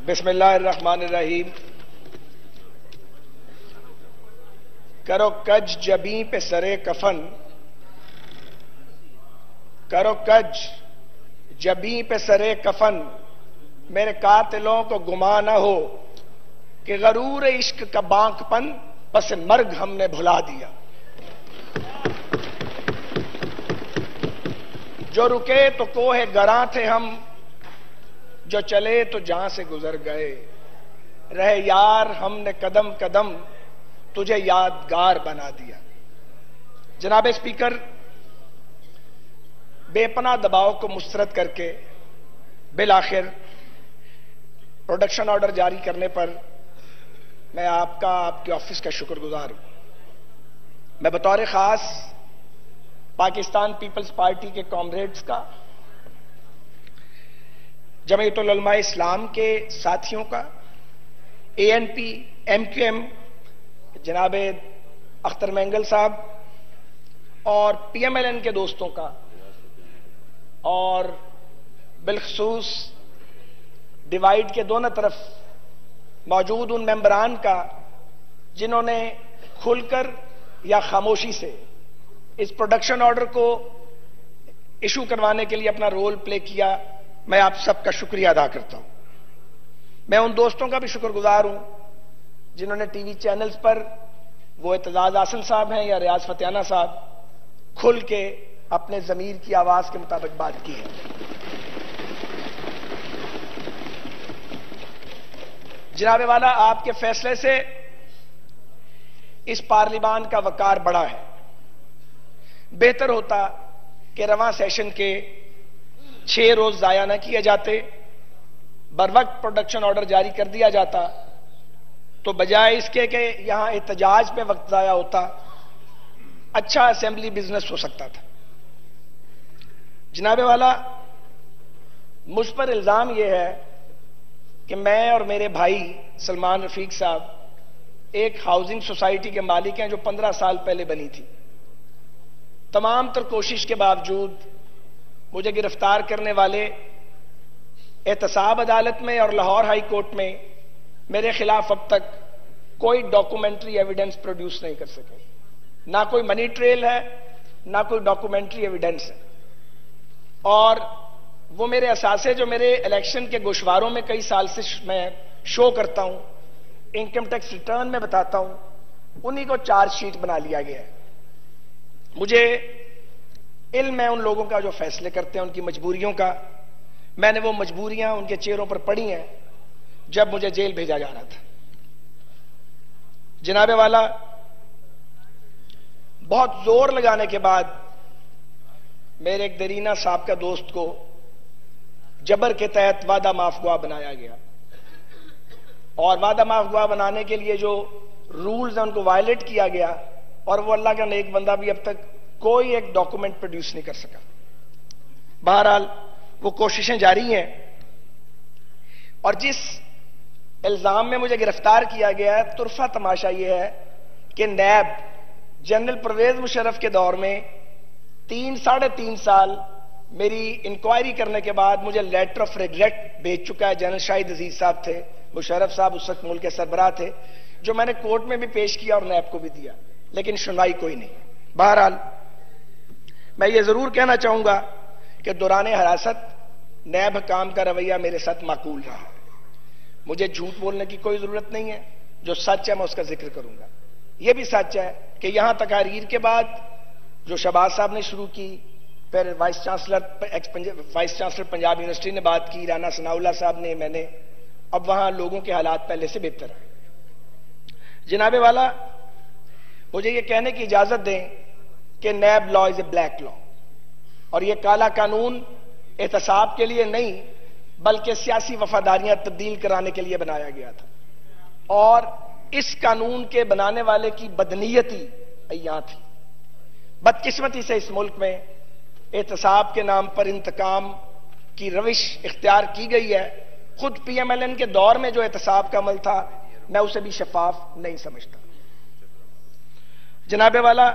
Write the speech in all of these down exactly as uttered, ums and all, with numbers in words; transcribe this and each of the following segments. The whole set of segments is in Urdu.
بسم اللہ الرحمن الرحیم۔ کرو کج جبیں پہ سرے کفن، کرو کج جبیں پہ سرے کفن، میرے قاتلوں کو گمان نہ ہو کہ غرور عشق کا بانک پن پس مرگ ہم نے بھلا دیا۔ جو رکے تو کوہ گراں تھے ہم، جو چلے تو جہاں سے گزر گئے، رہے یار ہم نے قدم قدم تجھے یادگار بنا دیا۔ جناب اسپیکر، بے پناہ دباؤ کو مسترد کر کے بالآخر پروڈکشن آرڈر جاری کرنے پر میں آپ کا، آپ کے آفس کا شکر گزار ہوں۔ میں بطور خاص پاکستان پیپلز پارٹی کے کامریڈز کا، جمعیت العلماء اسلام کے ساتھیوں کا، A N P, M Q M جناب اختر مینگل صاحب اور پی ایم ایل این کے دوستوں کا، اور بالخصوص ڈیوائیڈ کے دونوں طرف موجود ان ممبران کا جنہوں نے کھل کر یا خاموشی سے اس پروڈکشن آرڈر کو ایشو کروانے کے لیے اپنا رول پلے کیا، میں آپ سب کا شکریہ ادا کرتا ہوں۔ میں ان دوستوں کا بھی شکر گزار ہوں جنہوں نے ٹی وی چینلز پر، وہ اعتزاز آسن صاحب ہیں یا ریاض فتیانہ صاحب، کھل کے اپنے ضمیر کی آواز کے مطابق بات کی ہے۔ جناب والا، آپ کے فیصلے سے اس پارلیمان کا وقار بڑھا ہے۔ بہتر ہوتا کہ رواں سیشن کے چھ روز ضائع نہ کیے جاتے، بر وقت پروڈکشن آرڈر جاری کر دیا جاتا، تو بجائے اس کے کہ یہاں احتجاج پہ وقت ضائع ہوتا، اچھا اسمبلی بزنس ہو سکتا تھا۔ جناب والا، مجھ پر الزام یہ ہے کہ میں اور میرے بھائی سلمان رفیق صاحب ایک ہاؤسنگ سوسائٹی کے مالک ہیں جو پندرہ سال پہلے بنی تھی۔ تمام تر کوشش کے باوجود مجھے گرفتار کرنے والے احتساب عدالت میں اور لاہور ہائی کورٹ میں میرے خلاف اب تک کوئی ڈاکومنٹری ایویڈنس پروڈیوس نہیں کر سکے۔ نہ کوئی منی ٹریل ہے، نہ کوئی ڈاکومنٹری ایویڈنس ہے۔ اور وہ میرے اثاثے جو میرے الیکشن کے گوشواروں میں کئی سال سے میں شو کرتا ہوں، انکم ٹیکس ریٹرن میں بتاتا ہوں، انہی کو چارج شیٹ بنا لیا گیا ہے۔ مجھے علم ہے ان لوگوں کا جو فیصلے کرتے ہیں، ان کی مجبوریوں کا۔ میں نے وہ مجبوریاں ان کے چہروں پر پڑھی ہیں جب مجھے جیل بھیجا جا رہا تھا۔ جناب والا، بہت زور لگانے کے بعد میرے ایک دیرینہ صاحب کا دوست کو جبر کے تحت وعدہ معاف گواہ بنایا گیا، اور وعدہ معاف گواہ بنانے کے لیے جو رولز ہیں ان کو وائلیٹ کیا گیا، اور وہ اللہ کا نیک بندہ بھی اب تک کوئی ایک ڈاکومنٹ پروڈیوس نہیں کر سکا۔ بہرحال وہ کوششیں جاری ہیں، اور جس الزام میں مجھے گرفتار کیا گیا ہے، طرفہ تماشا یہ ہے کہ نیب جنرل پرویز مشرف کے دور میں تین ساڑھے تین سال میری انکوائری کرنے کے بعد مجھے لیٹر آف ریگریٹ بھیج چکا ہے۔ جنرل شاہد عزیز صاحب تھے، مشرف صاحب اس وقت ملک کے سربراہ تھے، جو میں نے کورٹ میں بھی پیش کیا اور نیب کو بھی دیا، لیکن سنوائی کوئی نہیں۔ بہرحال میں یہ ضرور کہنا چاہوں گا کہ دوران حراست نیب حکام کا رویہ میرے ساتھ معقول رہا۔ مجھے جھوٹ بولنے کی کوئی ضرورت نہیں ہے، جو سچ ہے میں اس کا ذکر کروں گا۔ یہ بھی سچ ہے کہ یہاں تقاریر کے بعد جو شہباز صاحب نے شروع کی، پھر vice chancellor vice chancellor Punjab university نے بات کی، رانا ثناء اللہ صاحب نے، میں نے، اب وہاں لوگوں کے حالات پہلے سے بہتر ہیں۔ جناب والا، مجھے یہ کہنے کی اجازت دیں کہ NAB law is a black لا، اور یہ کالا قانون احتساب کے لیے نہیں بلکہ سیاسی وفاداریاں تبدیل کرانے کے لیے بنایا گیا تھا، اور اس قانون کے بنانے والے کی بدنیتی یہاں تھی۔ بدقسمتی سے اس ملک میں احتساب کے نام پر انتقام کی روش اختیار کی گئی ہے۔ خود پی ایم ایل این کے دور میں جو احتساب کا عمل تھا، میں اسے بھی شفاف نہیں سمجھتا۔ جناب والا،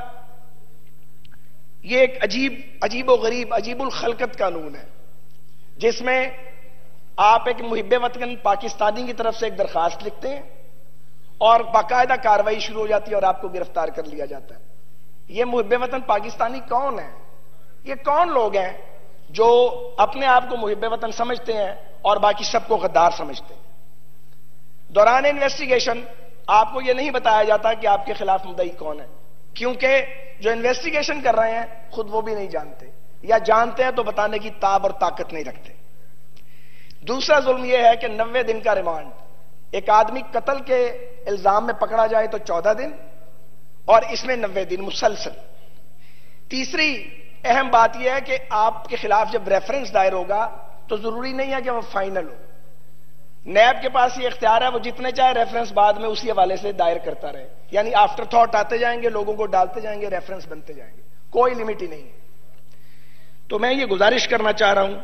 یہ ایک عجیب عجیب و غریب عجیب الخلقت قانون ہے، جس میں آپ ایک محب وطن پاکستانی کی طرف سے ایک درخواست لکھتے ہیں اور باقاعدہ کارروائی شروع ہو جاتی ہے اور آپ کو گرفتار کر لیا جاتا ہے. یہ محب وطن پاکستانی کون ہے؟ یہ کون لوگ ہیں جو اپنے آپ کو محب وطن سمجھتے ہیں اور باقی سب کو غدار سمجھتے ہیں؟ دوران انویسٹیگیشن آپ کو یہ نہیں بتایا جاتا کہ آپ کے خلاف مدعی کون ہے، کیونکہ جو انویسٹیگیشن کر رہے ہیں خود وہ بھی نہیں جانتے، یا جانتے ہیں تو بتانے کی تاب اور طاقت نہیں رکھتے. دوسرا ظلم یہ ہے کہ نوے دن کا ریمانڈ. ایک آدمی قتل کے الزام میں پکڑا جائے تو چودہ دن اور اس میں نوے دن مسلسل. تیسری اہم بات یہ ہے کہ آپ کے خلاف جب ریفرنس دائر ہوگا تو ضروری نہیں ہے کہ وہ فائنل ہو. نیب کے پاس یہ اختیار ہے، وہ جتنے چاہے ریفرنس بعد میں اسی حوالے سے دائر کرتا رہے، یعنی آفٹر تھاٹ آتے جائیں گے، لوگوں کو ڈالتے جائیں گے، ریفرنس بنتے جائیں گے، کوئی لمٹ ہی نہیں ہے. تو میں یہ گزارش کرنا چاہ رہا ہوں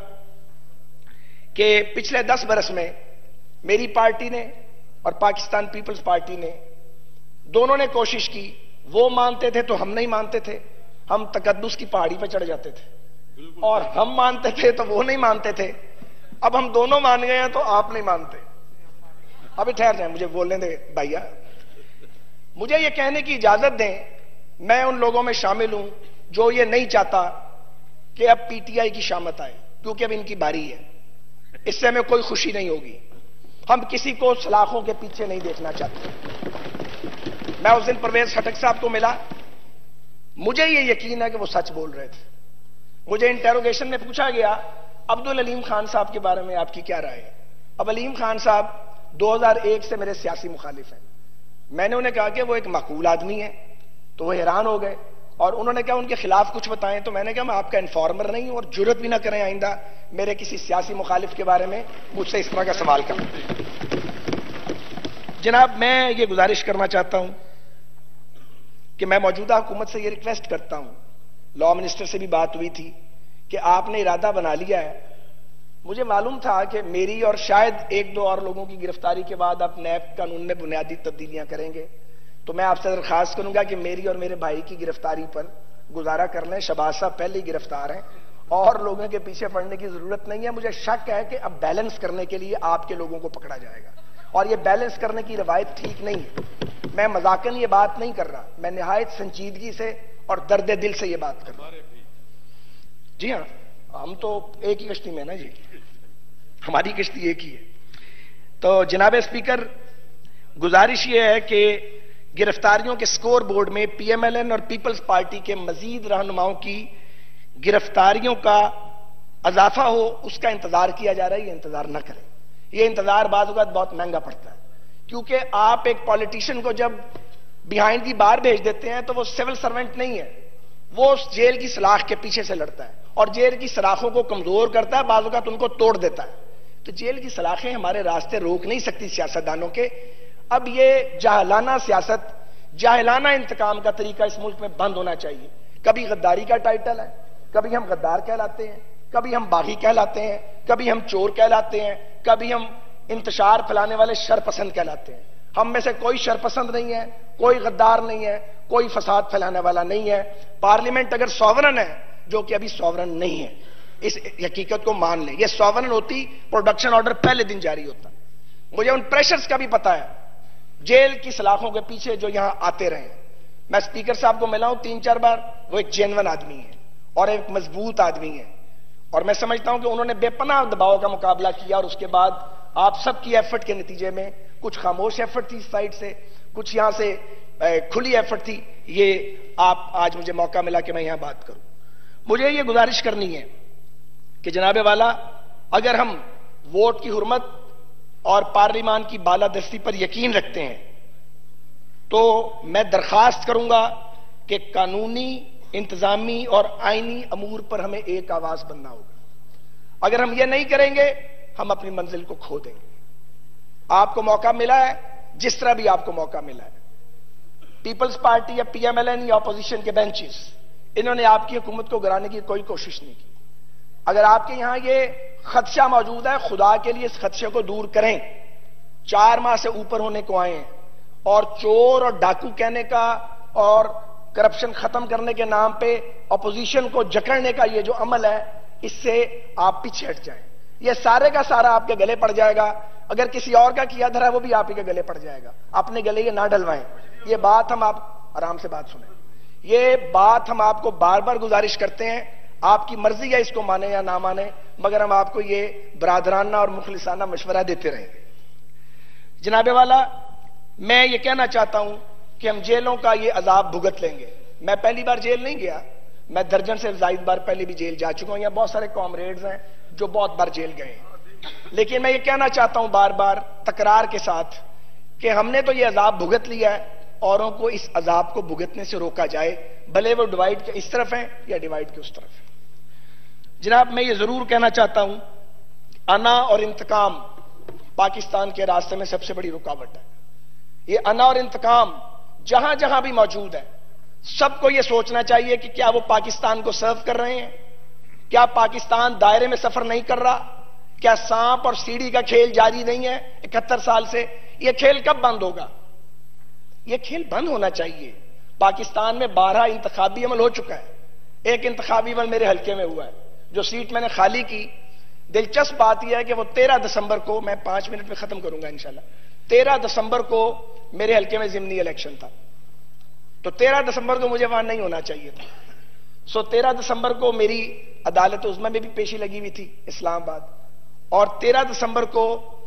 کہ پچھلے دس برس میں میری پارٹی نے اور پاکستان پیپلز پارٹی نے دونوں نے کوشش کی. وہ مانتے تھے تو ہم نہیں مانتے تھے، ہم تقدس کی پہاڑی پہ چڑھ جاتے تھے، اور ہم مانتے تھے تو وہ نہیں مانتے تھے. اب ہم دونوں مان گئے ہیں تو آپ نہیں مانتے. ابھی ٹھہر جائیں، مجھے بولنے دیں بھائیا. مجھے یہ کہنے کی اجازت دیں، میں ان لوگوں میں شامل ہوں جو یہ نہیں چاہتا کہ اب پی ٹی آئی کی شامت آئے، کیونکہ اب ان کی باری ہے. اس سے ہمیں کوئی خوشی نہیں ہوگی. ہم کسی کو سلاخوں کے پیچھے نہیں دیکھنا چاہتے. میں اس دن پرویز خٹک صاحب کو ملا، مجھے یہ یقین ہے کہ وہ سچ بول رہے تھے. مجھے انٹیروگیشن میں پوچھا گیا عبدالعلیم خان صاحب کے بارے میں آپ کی کیا رائے ہے. اب علیم خان صاحب دو ہزار ایک سے میرے سیاسی مخالف ہیں. میں نے انہیں کہا کہ وہ ایک معقول آدمی ہے، تو وہ حیران ہو گئے اور انہوں نے کہا ان کے خلاف کچھ بتائیں. تو میں نے کہا میں آپ کا انفارمر نہیں ہوں اور جرت بھی نہ کریں آئندہ میرے کسی سیاسی مخالف کے بارے میں مجھ سے اس طرح کا سوال کریں. جناب، میں یہ گزارش کرنا چاہتا ہوں کہ میں موجودہ حکومت سے یہ ریکویسٹ کرتا ہوں، لا منسٹر سے بھی بات ہوئی تھی کہ آپ نے ارادہ بنا لیا ہے. مجھے معلوم تھا کہ میری اور شاید ایک دو اور لوگوں کی گرفتاری کے بعد آپ نیب قانون میں بنیادی تبدیلیاں کریں گے، تو میں آپ سے درخواست کروں گا کہ میری اور میرے بھائی کی گرفتاری پر گزارا کر لیں. شہباز صاحب پہلے ہی گرفتار ہیں اور لوگوں کے پیچھے پڑنے کی ضرورت نہیں ہے. مجھے شک ہے کہ اب بیلنس کرنے کے لیے آپ کے لوگوں کو پکڑا جائے گا، اور یہ بیلنس کرنے کی روایت ٹھیک نہیں ہے. میں مذاقن یہ بات نہیں کر رہا، میں نہایت سنجیدگی سے اور درد دل سے یہ بات کر رہا ہوں. جی ہاں، ہم تو ایک ہی کشتی میں نا جی، ہماری کشتی ایک ہی ہے. تو جناب اسپیکر، گزارش یہ ہے کہ گرفتاریوں کے سکور بورڈ میں پی ایم ایل این اور پیپلز پارٹی کے مزید رہنماؤں کی گرفتاریوں کا اضافہ ہو، اس کا انتظار کیا جا رہا ہے. یہ انتظار نہ کریں، یہ انتظار بعض اوقات بہت مہنگا پڑتا ہے، کیونکہ آپ ایک پالیٹیشین کو جب بیہائنڈ دی بار بھیج دیتے ہیں تو وہ سول سرونٹ نہیں ہے، وہ اس جیل کی سلاخ کے پیچھے سے لڑتا ہے اور جیل کی سلاخوں کو کمزور کرتا ہے، بعض اوقات ان کو توڑ دیتا ہے. تو جیل کی سلاخیں ہمارے راستے روک نہیں سکتی سیاستدانوں کے. اب یہ جاہلانہ سیاست، جاہلانہ انتقام کا طریقہ اس ملک میں بند ہونا چاہیے. کبھی غداری کا ٹائٹل ہے، کبھی ہم غدار کہلاتے ہیں، کبھی ہم باغی کہلاتے ہیں، کبھی ہم چور کہلاتے ہیں، کبھی ہم انتشار پھیلانے والے شرپسند کہلاتے ہیں. ہم میں سے کوئی شرپسند نہیں ہے، کوئی غدار نہیں ہے، کوئی فساد پھیلانے والا نہیں ہے. پارلیمنٹ اگر سوورن ہے، جو کہ ابھی سوورن نہیں ہے، اس حقیقت کو مان لیں. یہ سوورن ہوتی پروڈکشن آرڈر پہلے دن جاری ہوتا. مجھے ان پریشرز کا بھی پتا ہے، جیل کی سلاخوں کے پیچھے جو یہاں آتے رہے. میں اسپیکر صاحب کو ملا ہوں تین چار بار، وہ ایک جینون آدمی ہے اور ایک مضبوط آدمی ہے، اور میں سمجھتا ہوں کہ انہوں نے بے پناہ دباؤ کا مقابلہ کیا، اور اس کے بعد آپ سب کی ایفرٹ کے نتیجے میں کچھ خاموش ایفرٹ تھی اس سائڈ سے، کچھ یہاں سے کھلی ایفرٹ تھی. یہ آپ آج مجھے موقع ملا کہ میں یہاں بات کروں. مجھے یہ گزارش کرنی ہے کہ جناب والا، اگر ہم ووٹ کی حرمت اور پارلیمان کی بالادستی پر یقین رکھتے ہیں تو میں درخواست کروں گا کہ قانونی، انتظامی اور آئینی امور پر ہمیں ایک آواز بننا ہوگا. اگر ہم یہ نہیں کریں گے ہم اپنی منزل کو کھو دیں گے. آپ کو موقع ملا ہے، جس طرح بھی آپ کو موقع ملا ہے، پیپلز پارٹی یا پی ایم ایل این یا اپوزیشن کے بینچز، انہوں نے آپ کی حکومت کو گرانے کی کوئی کوشش نہیں کی. اگر آپ کے یہاں یہ خدشہ موجود ہے، خدا کے لیے اس خدشے کو دور کریں. چار ماہ سے اوپر ہونے کو آئے ہیں اور چور اور ڈاکو کہنے کا اور کرپشن ختم کرنے کے نام پہ اپوزیشن کو جکڑنے کا یہ جو عمل ہے، اس سے آپ پیچھے ہٹ جائیں. یہ سارے کا سارا آپ کے گلے پڑ جائے گا. اگر کسی اور کا کیا دھرا وہ بھی آپ ہی کے گلے پڑ جائے گا. اپنے گلے یہ نہ ڈلوائیں. یہ بات ہم آپ آرام سے بات سنیں. یہ بات ہم آپ کو بار بار گزارش کرتے ہیں, آپ کی مرضی ہے اس کو مانے یا نہ مانے, مگر ہم آپ کو یہ برادرانہ اور مخلصانہ مشورہ دیتے رہیں گے. جناب والا, میں یہ کہنا چاہتا ہوں کہ ہم جیلوں کا یہ عذاب بھگت لیں گے. میں پہلی بار جیل نہیں گیا, میں درجن سے زائد بار پہلے بھی جیل جا چکا ہوں. یہاں بہت سارے کامریڈز ہیں جو بہت بار جیل گئے ہیں. لیکن میں یہ کہنا چاہتا ہوں بار بار تکرار کے ساتھ کہ ہم نے تو یہ عذاب بھگت لیا ہے, اوروں کو اس عذاب کو بھگتنے سے روکا جائے, بھلے وہ ڈیوائڈ کے اس طرف ہیں یا ڈیوائڈ کے اس طرف ہیں. جناب, میں یہ ضرور کہنا چاہتا ہوں, انا اور انتقام پاکستان کے راستے میں سب سے بڑی رکاوٹ ہے. یہ انا اور انتقام جہاں جہاں بھی موجود ہے, سب کو یہ سوچنا چاہیے کہ کیا وہ پاکستان کو سرو کر رہے ہیں, کیا پاکستان دائرے میں سفر نہیں کر رہا, کیا سانپ اور سیڑھی کا کھیل جاری نہیں ہے اکہتر سال سے. یہ کھیل کب بند ہوگا؟ یہ کھیل بند ہونا چاہیے. پاکستان میں بارہ انتخابی عمل ہو چکا ہے. ایک انتخابی عمل میرے حلقے میں ہوا ہے, جو سیٹ میں نے خالی کی. دلچسپ بات یہ ہے کہ وہ تیرہ دسمبر کو, میں پانچ منٹ میں ختم کروں گا انشاءاللہ, تیرہ دسمبر کو میرے حلقے میں ضمنی الیکشن تھا. تو تیرہ دسمبر کو مجھے وہاں نہیں ہونا چاہیے تھا. سو تیرہ دسمبر کو میری عدالت عظمیٰ میں بھی پیشی لگی ہوئی تھی اسلام آباد, اور تیرہ دسمبر کو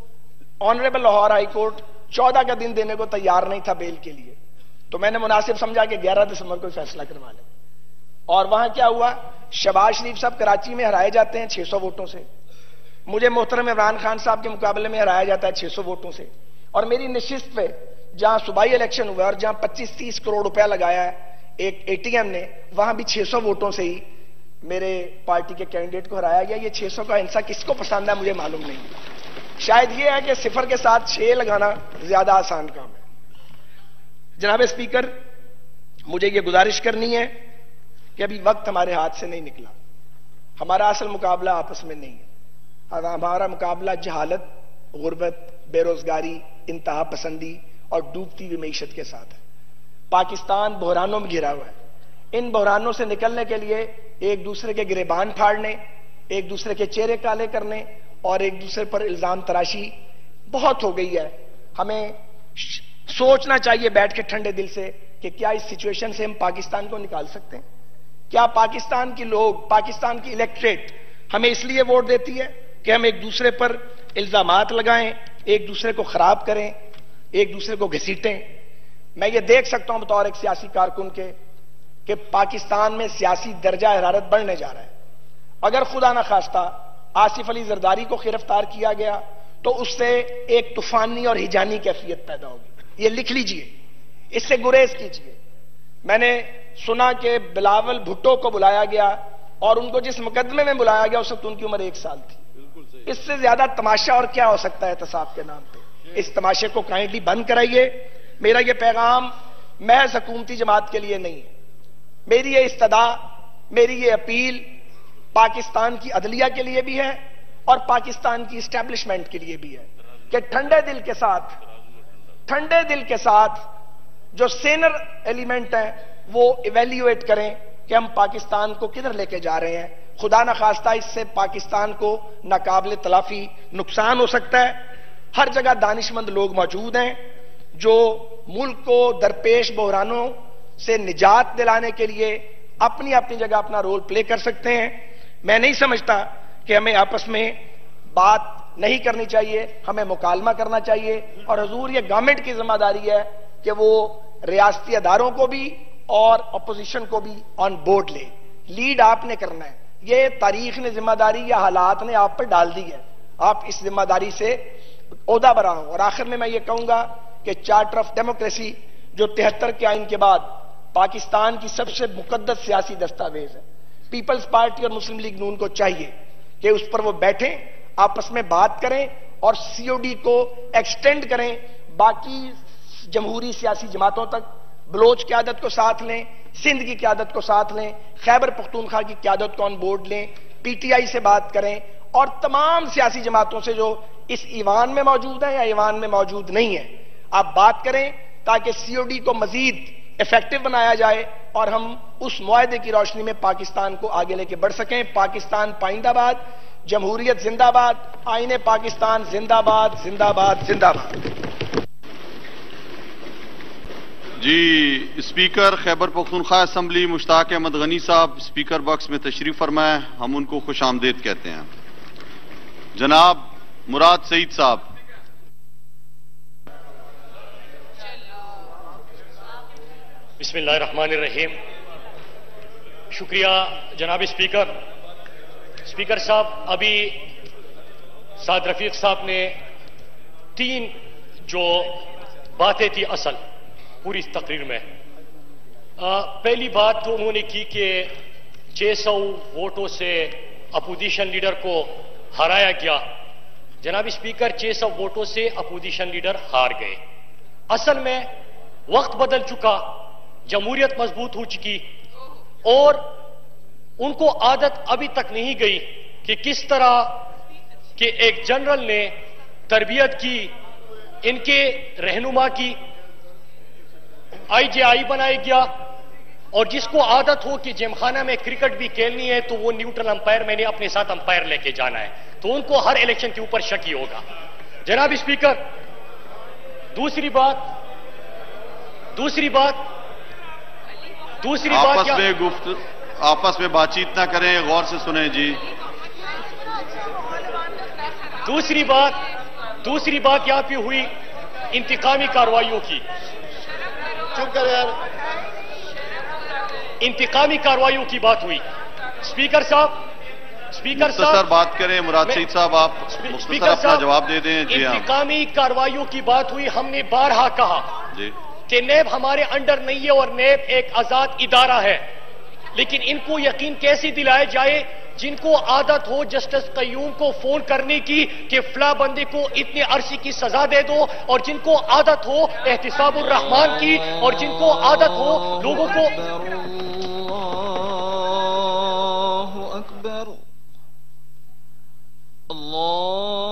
آنریبل لاہور ہائی کورٹ چودہ کا دن دینے کو تیار نہیں تھا بیل کے لیے. تو میں نے مناسب سمجھا کہ گیارہ دسمبر کو فیصلہ کروا لیں. اور وہاں کیا ہوا, شہباز شریف صاحب کراچی میں ہرائے جاتے ہیں چھ سو ووٹوں سے, مجھے محترم عمران خان صاحب کے مقابلے میں ہرایا جاتا ہے چھ سو ووٹوں سے, اور میری نشست پہ جہاں صوبائی الیکشن ہوا اور جہاں پچیس تیس کروڑ روپیہ لگایا ہے ایک اے ٹی ایم نے, وہاں بھی چھ سو ووٹوں سے ہی میرے پارٹی کے کینڈیڈیٹ کو ہرایا گیا. یہ چھ سو کا ہنسا کس کو پسند ہے مجھے معلوم نہیں. شاید یہ ہے کہ صفر کے ساتھ چھ لگانا زیادہ آسان کام ہے. جناب اسپیکر, مجھے یہ گزارش کرنی ہے کہ ابھی وقت ہمارے ہاتھ سے نہیں نکلا. ہمارا اصل مقابلہ آپس میں نہیں ہے. ہمارا مقابلہ جہالت, غربت, بے روزگاری, انتہا پسندی اور ڈوبتی ہوئی معیشت کے ساتھ ہے. پاکستان بحرانوں میں گھرا ہوا ہے. ان بحرانوں سے نکلنے کے لیے ایک دوسرے کے گریبان پھاڑنے, ایک دوسرے کے چہرے کالے کرنے اور ایک دوسرے پر الزام تراشی بہت ہو گئی ہے. ہمیں سوچنا چاہیے بیٹھ کے ٹھنڈے دل سے کہ کیا اس سچویشن سے ہم پاکستان کو نکال سکتے ہیں. کیا پاکستان کی لوگ, پاکستان کی الیکٹریٹ ہمیں اس لیے ووٹ دیتی ہے کہ ہم ایک دوسرے پر الزامات لگائیں, ایک دوسرے کو خراب کریں, ایک دوسرے کو گھسیٹیں. میں یہ دیکھ سکتا ہوں بطور ایک سیاسی کارکن کے کہ پاکستان میں سیاسی درجہ حرارت بڑھنے جا رہا ہے. اگر خدا نہ خواستہ آصف علی زرداری کو گرفتار کیا گیا تو اس سے ایک طوفانی اور ہیجانی کیفیت پیدا ہوگی. یہ لکھ لیجئے, اس سے گریز کیجئے. میں نے سنا کہ بلاول بھٹو کو بلایا گیا اور ان کو جس مقدمے میں بلایا گیا اس وقت ان کی عمر ایک سال تھی. اس سے زیادہ تماشا اور کیا ہو سکتا ہے احتساب کے نام پہ. اس تماشے کو کائنڈلی بند کرائیے. میرا یہ پیغام محض حکومتی جماعت کے لیے نہیں ہے. میری یہ استدعا, میری یہ اپیل پاکستان کی عدلیہ کے لیے بھی ہے اور پاکستان کی اسٹیبلشمنٹ کے لیے بھی ہے کہ ٹھنڈے دل کے ساتھ ٹھنڈے دل کے ساتھ جو سینر ایلیمنٹ ہیں وہ ایویلیویٹ کریں کہ ہم پاکستان کو کدھر لے کے جا رہے ہیں. خدا نہ خواستہ اس سے پاکستان کو ناقابل تلافی نقصان ہو سکتا ہے. ہر جگہ دانش مند لوگ موجود ہیں جو ملک کو درپیش بحرانوں سے نجات دلانے کے لیے اپنی اپنی جگہ اپنا رول پلے کر سکتے ہیں. میں نہیں سمجھتا کہ ہمیں آپس میں بات نہیں کرنی چاہیے, ہمیں مکالمہ کرنا چاہیے. اور حضور یہ گورنمنٹ کی ذمہ داری ہے کہ وہ ریاستی اداروں کو بھی اور اپوزیشن کو بھی آن بورڈ لے. لیڈ آپ نے کرنا ہے. یہ تاریخ نے ذمہ داری یا حالات نے آپ پر ڈال دی ہے. آپ اس ذمہ داری سے عہدہ برآں ہوں. اور آخر میں میں یہ کہوں گا کہ چارٹر آف ڈیموکریسی جو تہتر کے آئین کے بعد پاکستان کی سب سے مقدس سیاسی دستاویز ہے, پیپلز پارٹی اور مسلم لیگ نون کو چاہیے کہ اس پر وہ بیٹھیں, آپس میں بات کریں اور سی او ڈی کو ایکسٹینڈ کریں باقی جمہوری سیاسی جماعتوں تک. بلوچ قیادت کو ساتھ لیں, سندھ کی قیادت کو ساتھ لیں, خیبر پختونخوا کی قیادت کو آن بورڈ لیں, پی ٹی آئی سے بات کریں اور تمام سیاسی جماعتوں سے جو اس ایوان میں موجود ہیں یا ایوان میں موجود نہیں ہیں آپ بات کریں تاکہ سی او ڈی کو مزید افیکٹو بنایا جائے اور ہم اس معاہدے کی روشنی میں پاکستان کو آگے لے کے بڑھ سکیں. پاکستان پائندہ باد، جمہوریت زندہ باد، آئین پاکستان زندہ باد، زندہ باد، زندہ باد. جی speaker Khyber Pakhtunkhwa assembly Mushtaq Ahmad Ghani sahib speaker box میں تشریف فرمائیں. ہم ان کو خوش آمدید کہتے ہیں. جناب مراد سعید صاحب. بسم اللہ الرحمن الرحیم. شکریہ جناب اسپیکر. اسپیکر صاحب، ابھی سعد رفیق صاحب نے تین جو باتیں تھی اصل پوری اس تقریر میں، آ, پہلی بات تو انہوں نے کی کہ چھ سو ووٹوں سے اپوزیشن لیڈر کو ہرایا گیا. جناب اسپیکر، چھ سو ووٹوں سے اپوزیشن لیڈر ہار گئے. اصل میں وقت بدل چکا، جمہوریت مضبوط ہو چکی، اور ان کو عادت ابھی تک نہیں گئی کہ کس طرح کہ ایک جنرل نے تربیت کی، ان کے رہنما کی، آئی جے آئی بنایا گیا، اور جس کو عادت ہو کہ جیم خانہ میں کرکٹ بھی کھیلنی ہے تو وہ نیوٹرل امپائر میں نے اپنے ساتھ امپائر لے کے جانا ہے، تو ان کو ہر الیکشن کے اوپر شک ہی ہوگا. جناب اسپیکر، دوسری بات دوسری بات دوسری بات آپس میں گفت آپس میں بات چیت نہ کریں، غور سے سنیں. جی دوسری بات دوسری بات یہاں پہ ہوئی انتقامی کارروائیوں کی. چپ کر یار. انتقامی کارروائیوں کی بات ہوئی. اسپیکر صاحب اسپیکر صاحب مختصر بات کریں. مراد سعید صاحب آپ مختصر اپنا جواب دے دیں. جی ہاں، انتقامی کارروائیوں کی بات ہوئی. ہم نے بارہا کہا جی کہ نیب ہمارے انڈر نہیں ہے اور نیب ایک آزاد ادارہ ہے، لیکن ان کو یقین کیسے دلایا جائے جن کو عادت ہو جسٹس قیوم کو فون کرنے کی کہ فلاں بندے کو اتنے عرصے کی سزا دے دو، اور جن کو عادت ہو احتساب الرحمان کی، اور جن کو عادت ہو لوگوں کو اللہ اکبر اللہ